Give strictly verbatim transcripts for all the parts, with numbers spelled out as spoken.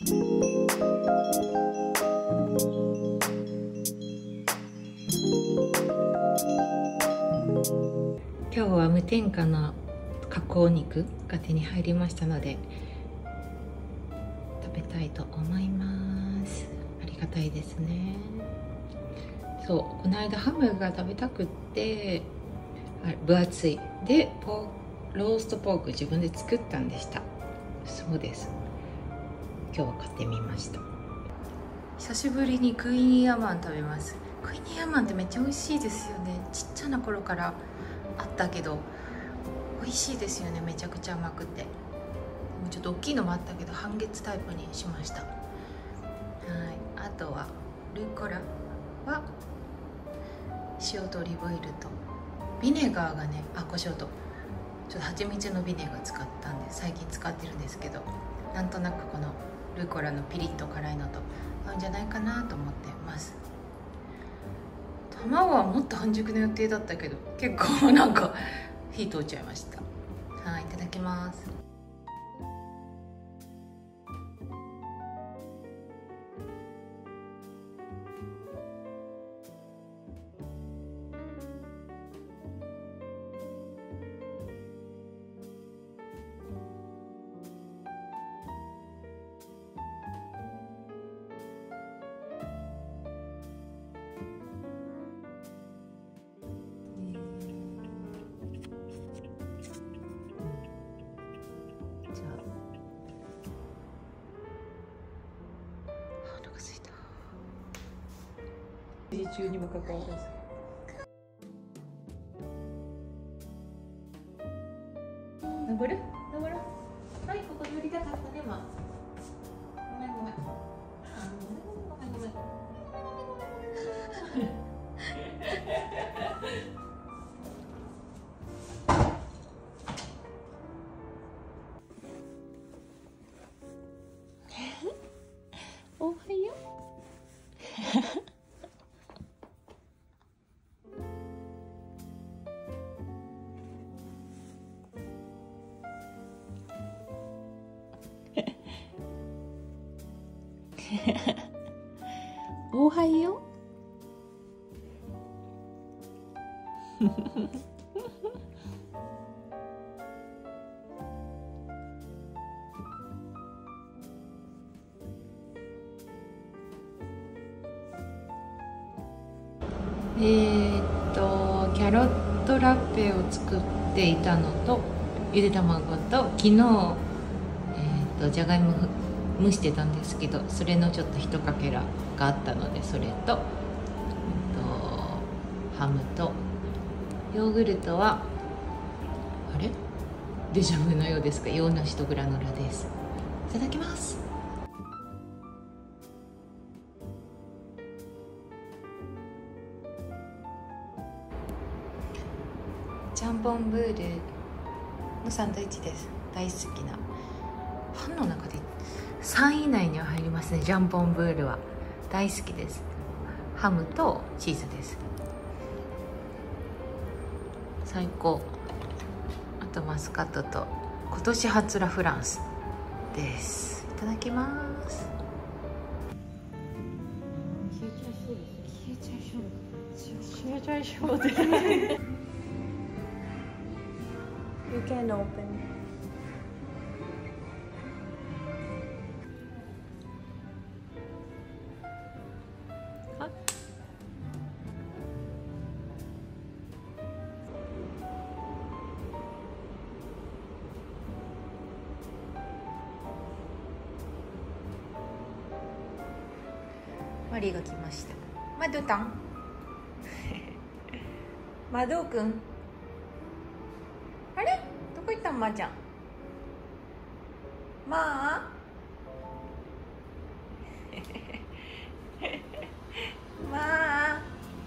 今日は無添加の加工肉が手に入りましたので食べたいと思います。ありがたいですね。そう、この間ハムが食べたくって分厚いでポーローストポーク自分で作ったんでした。そうです、今日は買ってみました。久しぶりにクイニーアマン食べます。クイニーアマンってめっちゃ美味しいですよね。ちっちゃな頃からあったけど美味しいですよね。めちゃくちゃ甘くて、もうちょっと大きいのもあったけど半月タイプにしました。はい、あとはルッコラは塩とオリーブオイルとビネガーがね、あ、胡椒とちょっと蜂蜜のビネガー使ったんで最近使ってるんですけど、なんとなくこのルッコラのピリッと辛いのと合うんじゃないかなと思ってます。卵はもっと半熟の予定だったけど結構なんか火通っちゃいました。はい、いただきます。中にもかかわらず登る登る。はい、ここ乗りたかったね。まあごめんごめん、あごめんごめんごめんおはようおはようえーっとキャロットラペを作っていたのとゆで卵と昨日、えーっとじゃがいも蒸してたんですけど、それのちょっと一かけらがあったのでそれと、えっと、ハムとヨーグルトはあれデジャブのようですが洋梨とグラノラです。いただきます。ジャンボンブールのサンドイッチです。大好きなパンの中でさんい以内には入りますね。ジャンボンブールは大好きです。ハムとチーズです。最高。あとマスカットと今年初ラフランスです。いただきます。消えちゃいそうです。消えちゃいそうです。消えちゃいそうです。You can open. マリーが来ました。マドタンマドくん、あれどこ行ったんまーちゃん。まあまあ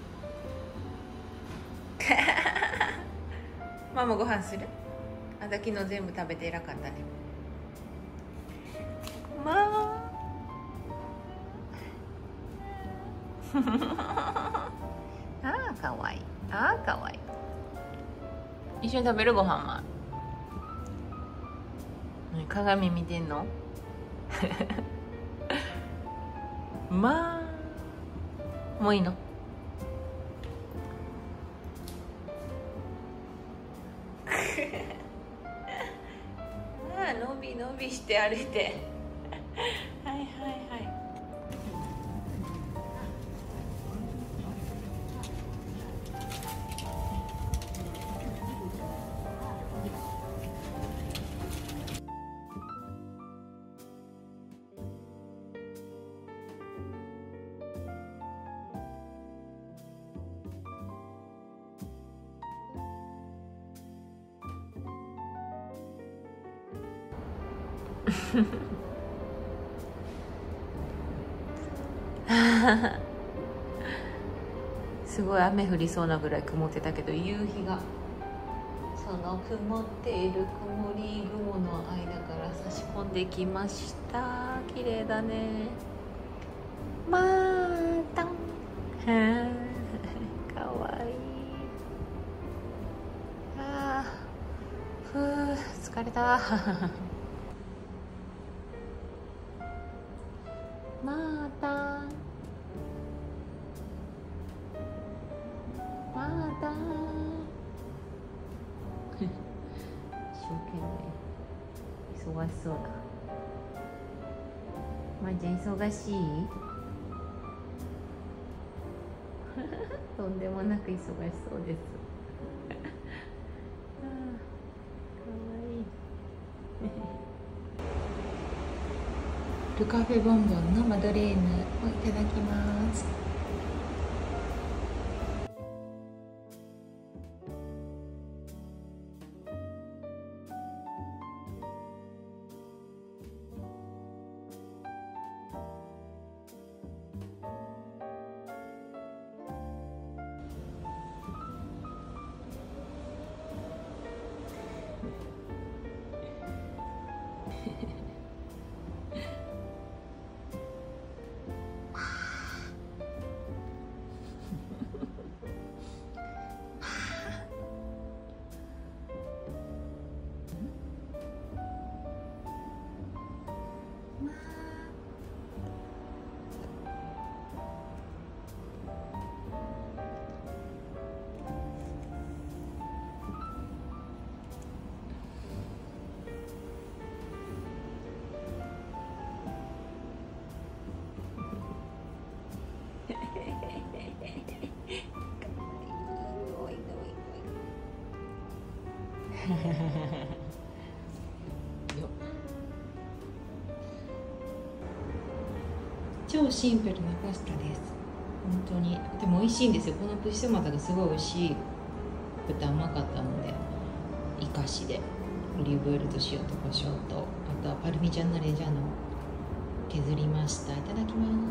ママご飯する。あんた昨日全部食べて偉かったね。まああーかわいい。あーかわいい。一緒に食べるご飯は。鏡見てんのまあもういいの？ああ伸び伸びして歩いてはいはいはいすごい雨降りそうなぐらい曇ってたけど、夕日がその曇っている曇り雲の間から差し込んできました。綺麗だね。まーたんかわいい。あーふー疲れたまーたんまーたん一生懸命忙しそうだ。まーちゃん忙しいとんでもなく忙しそうですあーかわいいルカフェボンボンのマドレーヌをいただきます。超シンプルなパスタです。本当にでも美味しいんですよ。このプッシュトマトがすごい美味しくて甘かったので、イカシでオリーブオイルと塩と胡椒と、あとはパルミジャーノ・レジャーノを削りました。いただきます。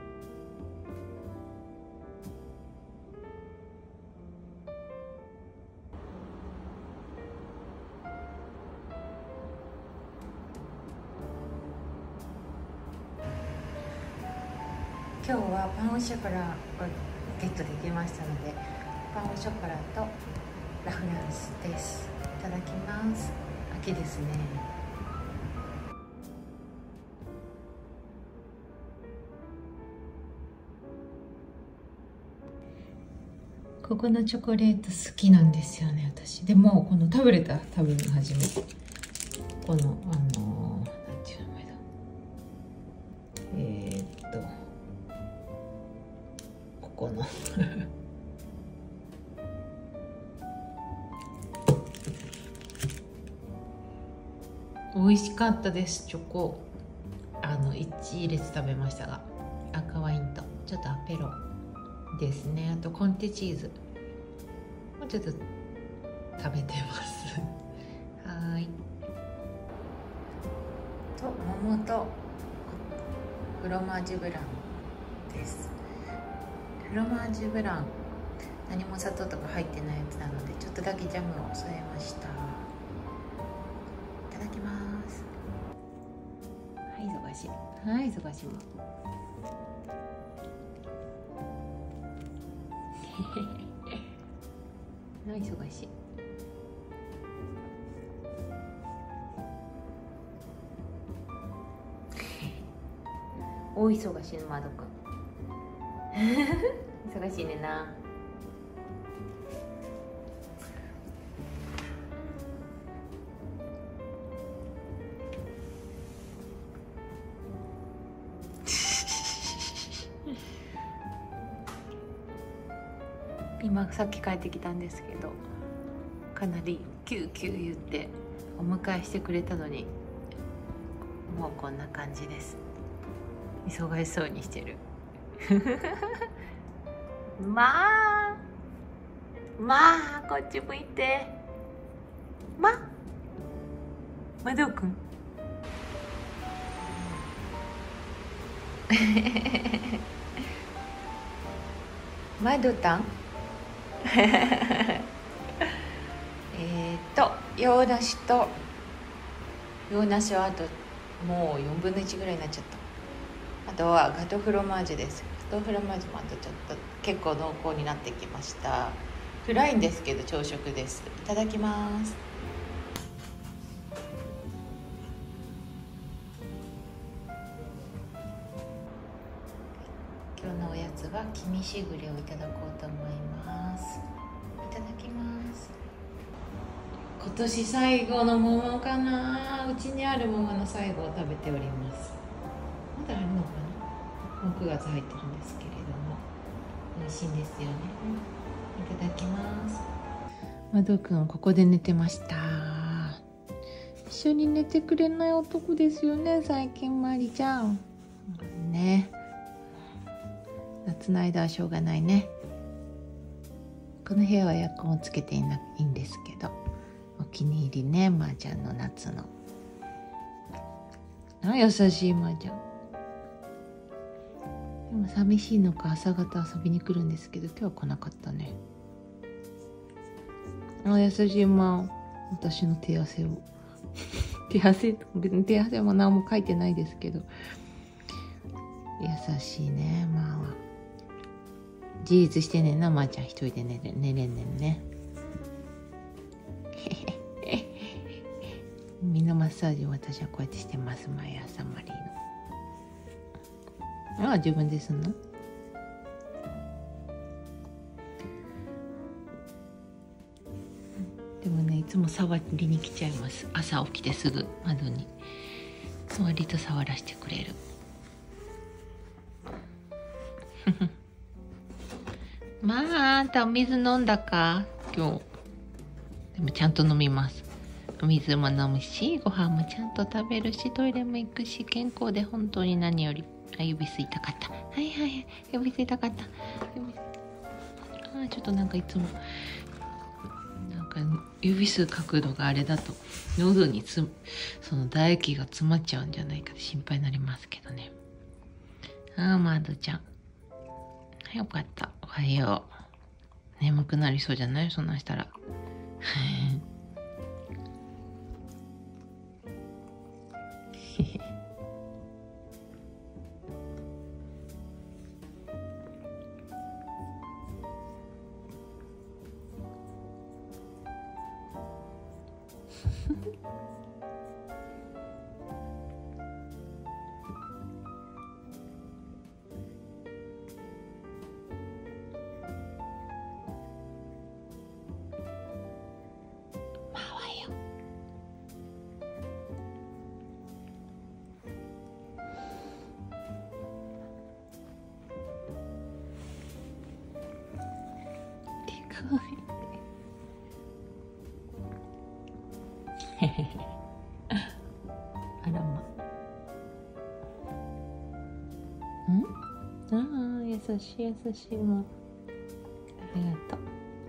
今日はパンオショコラをゲットできましたので、パンオショコラとラフランスです。いただきます。秋ですね。ここのチョコレート好きなんですよね、私。でもこのタブレット食べるの初めて。このあのなんていう名前だ。えー、っとここの美味しかったです。チョコあのいち列食べましたが、赤ワインとちょっとアペロですね。あとコンテチーズもうちょっと食べてますはい。と桃とフロマージュブランです。フロマージュブラン何も砂糖とか入ってないやつなので、ちょっとだけジャムを添えました。いただきます。はい忙しい。はい忙しいもはい忙しい。 大忙しのまどくん忙しいねんな。今さっき帰ってきたんですけど、かなりキューキュー言ってお迎えしてくれたのに、もうこんな感じです。忙しそうにしてるまあまあこっち向いて、ままどくんまどたんえっと洋梨と洋梨はあともうよんぶんのいちぐらいになっちゃった。あとはガトフロマージュです。ガトフロマージュもあとちょっと結構濃厚になってきました。暗いんですけど朝食です。いただきます。今日のおやつはきみしぐれをいただこうと思います。いただきます。今年最後の桃かな。うちにある桃の最後を食べております。まだあるのかな。もうくがつ入ってるんですけれども美味しいんですよね。いただきます。まどくんここで寝てました。一緒に寝てくれない男ですよね最近まりちゃんね。夏の間はしょうがないね。この部屋はエアコンをつけていないんですけど、お気に入りね、まーちゃんの夏の。あ、優しいまーちゃん。でも寂しいのか朝方遊びに来るんですけど、今日は来なかったね。あ、優しいまー。私の手汗を手汗、別に手汗も何も書いてないですけど、優しいねまーは。自立してねんな、まーちゃん一人で寝れ、寝れんねんね。身のマッサージを私はこうやってしてます。毎朝マリーの。ああ、自分ですんの。でもね、いつも触りに来ちゃいます。朝起きてすぐ窓に割と触らせてくれるまあ、あんたお水飲んだか今日。でもちゃんと飲みます。お水も飲むし、ご飯もちゃんと食べるし、トイレも行くし、健康で本当に何より。あ、指吸いたかった。はいはいはい、指吸いたかった。指あ、ちょっとなんかいつもなんか指吸う角度があれだと喉につその唾液が詰まっちゃうんじゃないかって心配になりますけどね。ああ、まどちゃん。よかった。おはよう。眠くなりそうじゃない？そんなんしたら。あらま。ん？ああ、優しい優しいもん。ありがとう。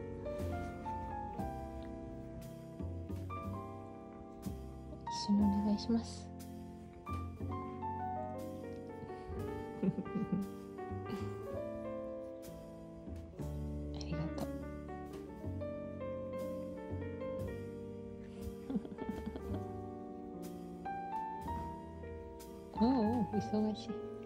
一緒にお願いします。ありがとう。おうおう、忙しい。